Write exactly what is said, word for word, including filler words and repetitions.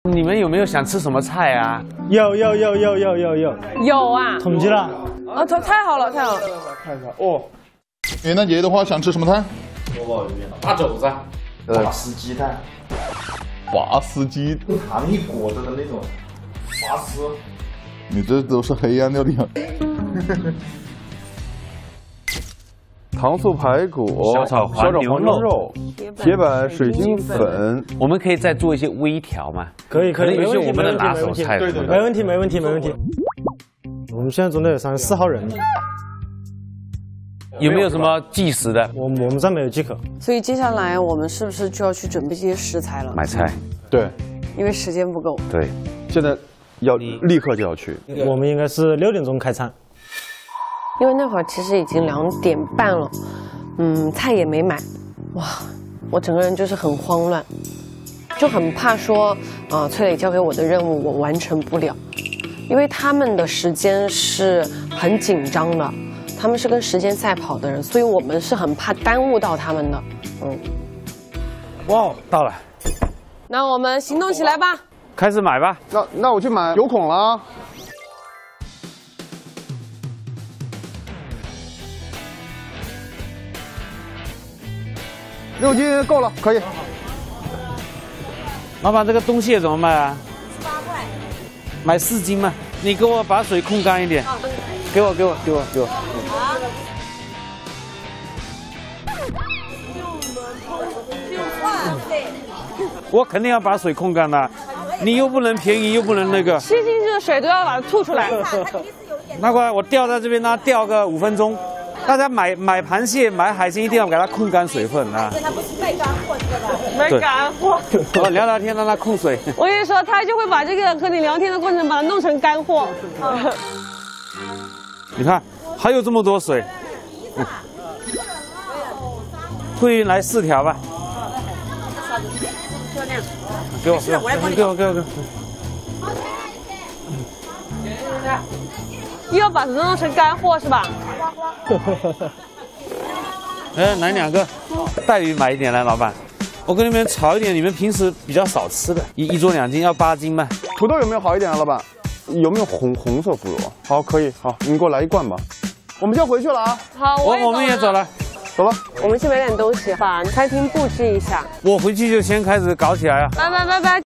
你们有没有想吃什么菜啊？ 有有有有有有有有啊， 统计了。 啊，太太好了，太好了。 看一下哦。元旦节的话，想吃什么菜？ 大肘子。 呃，吃鸡蛋。 拔丝鸡。 糖一裹着的那种。拔丝。 你这都是黑暗料理。糖醋排骨、 小炒黄牛肉、 铁板水晶粉， 我们可以再做一些微调嘛？ 可以可以， 有些没问题我们的拿手菜， 对对，没问题没问题没问题。我们现在总共有三十四号人， 有没有什么计时的？ 我我们这没有即可。 所以接下来我们是不是就要去准备这些食材了？ 买菜。 对， 因为时间不够。 对， 现在要立刻就要去。 我们应该是六点钟开餐。 因为那会儿其实已经两点半了，嗯，菜也没买，哇，我整个人就是很慌乱，就很怕说，啊、呃，崔磊交给我的任务我完成不了，因为他们的时间是很紧张的，他们是跟时间赛跑的人，所以我们是很怕耽误到他们的，嗯。 哇，到了， 那我们行动起来吧， 开始买吧。 那那我去买有孔了啊。六斤够了，可以。 老板，这个冬蟹怎么卖啊？十八块。买四斤嘛，你给我把水控干一点。给我，给我，给我，给我。好。我肯定要把水控干的，你又不能便宜，又不能那个。 吃进去的水都要把它吐出来。 那过来，我吊在这边呢，吊个五分钟。大家买买螃蟹、买海鲜一定要给它控干水分啊！ 它不是卖干货这个，卖干货。 我聊聊天让它控水。 我跟你说，他就会把这个和你聊天的过程把它弄成干货。 你看，还有这么多水。嗯、会来四条吧。给我，给我，给我，给我，给我。 又要把它弄成干货是吧？ 哎，来两个，带鱼买一点来，老板。我跟你们炒一点你们平时比较少吃的，一一桌两斤要八斤吧。 土豆有没有好一点啊，老板？有没有红红色腐乳？好，可以，好，你给我来一罐吧。我们就要回去了啊。 好， 我我们也走了， 走了。 我们去买点东西，把餐厅布置一下。 我回去就先开始搞起来啊。 拜拜拜拜。